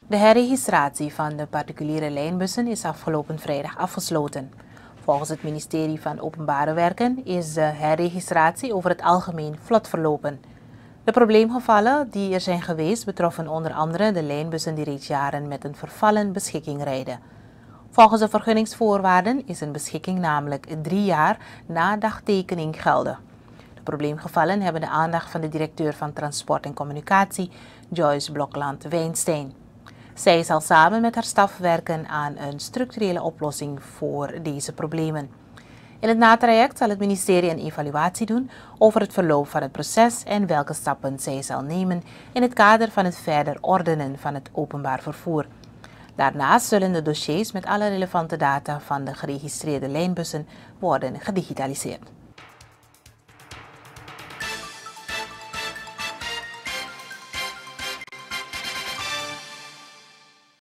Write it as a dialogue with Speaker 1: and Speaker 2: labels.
Speaker 1: De herregistratie van de particuliere lijnbussen is afgelopen vrijdag afgesloten. Volgens het ministerie van Openbare Werken is de herregistratie over het algemeen vlot verlopen. De probleemgevallen die er zijn geweest betroffen onder andere de lijnbussen die reeds jaren met een vervallen beschikking rijden. Volgens de vergunningsvoorwaarden is een beschikking namelijk 3 jaar na dagtekening geldig. De probleemgevallen hebben de aandacht van de directeur van Transport en Communicatie, Joyce Blokland-Weinstein. Zij zal samen met haar staf werken aan een structurele oplossing voor deze problemen. In het natraject zal het ministerie een evaluatie doen over het verloop van het proces en welke stappen zij zal nemen in het kader van het verder ordenen van het openbaar vervoer. Daarnaast zullen de dossiers met alle relevante data van de geregistreerde lijnbussen worden gedigitaliseerd.